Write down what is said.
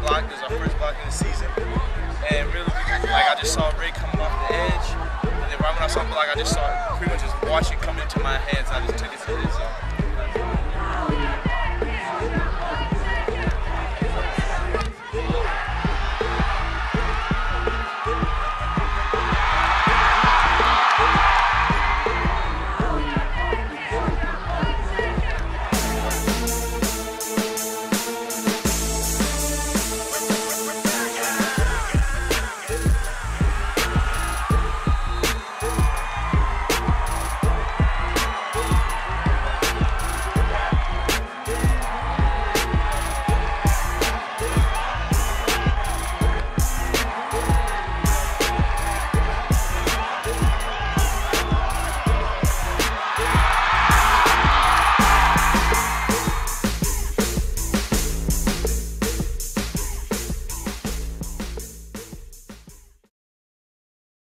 block. It was our first block of the season. And really, I just saw Ray coming off the edge. And then right when I saw the block, I just saw it pretty much just watch it come into my hands. I just took it to his zone.